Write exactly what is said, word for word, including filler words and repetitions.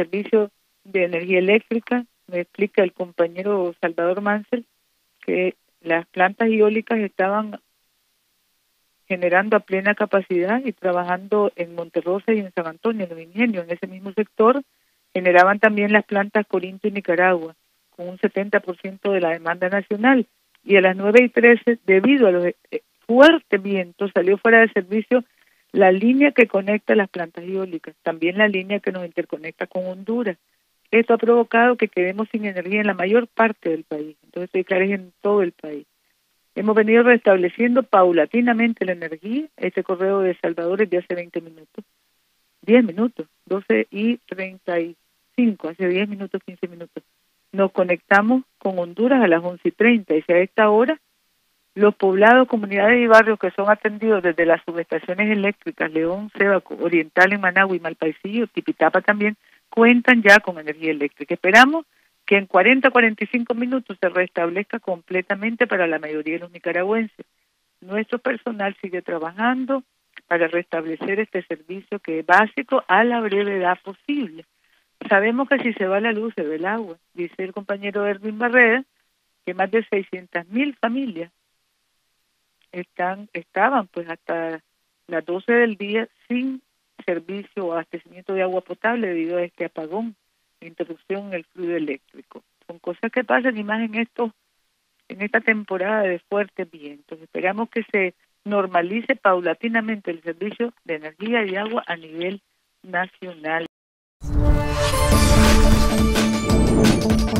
Servicio de Energía Eléctrica, me explica el compañero Salvador Mansell que las plantas eólicas estaban generando a plena capacidad y trabajando en Monterrosa y en San Antonio, en el Ingenio, en ese mismo sector, generaban también las plantas Corinto y Nicaragua, con un setenta por ciento de la demanda nacional. Y a las nueve y trece, debido a los fuertes vientos, salió fuera de servicio la línea que conecta las plantas eólicas, también la línea que nos interconecta con Honduras. Esto ha provocado que quedemos sin energía en la mayor parte del país, entonces estoy claro, es en todo el país. Hemos venido restableciendo paulatinamente la energía. Este correo de Salvador es de hace veinte minutos, diez minutos, doce y treinta y cinco, hace diez minutos, quince minutos. Nos conectamos con Honduras a las once y treinta, y si a esta hora los poblados, comunidades y barrios que son atendidos desde las subestaciones eléctricas, León, Sébaco, Oriental en Managua y Malpaisillo, Tipitapa también, cuentan ya con energía eléctrica. Esperamos que en cuarenta a cuarenta y cinco minutos se restablezca completamente para la mayoría de los nicaragüenses. Nuestro personal sigue trabajando para restablecer este servicio que es básico a la brevedad posible. Sabemos que si se va la luz, se va el agua. Dice el compañero Erwin Barrera que más de seiscientas mil familias están estaban pues hasta las doce del día sin servicio o abastecimiento de agua potable debido a este apagón, interrupción en el fluido eléctrico. Son cosas que pasan y más en estos, en esta temporada de fuertes vientos. Esperamos que se normalice paulatinamente el servicio de energía y agua a nivel nacional.